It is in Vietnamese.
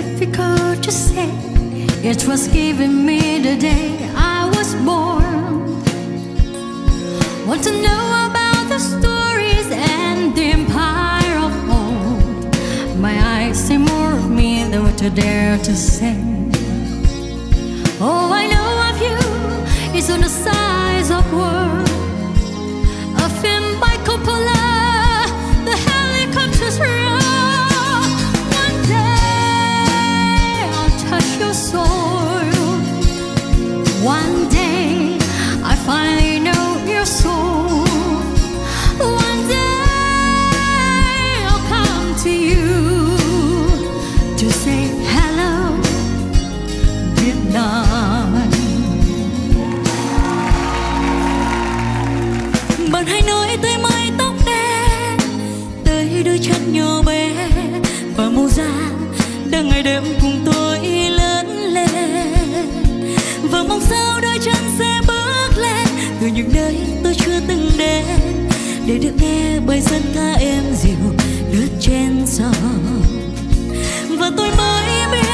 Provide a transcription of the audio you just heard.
difficult to say. It was given me the day I was born. Want to know about the stories and the empire of old. My eyes see more of me than what I dare to say. All I know of you is on the size of world. A film by Coppola, the helicopters roll. One day I'll touch your soil. One day I finally know your soul. One day I'll come to you to say hello, Vietnam. Bạn hãy nói tới mái tóc đen, tới đôi chân nhỏ bé và màu da đang ngày đêm cùng tôi lớn lên. Và mong sao đôi chân sẽ bước lên từ những nơi tôi chưa từng đến, để được nghe bài dân ca êm dịu lướt trên sông. Và tôi mới biết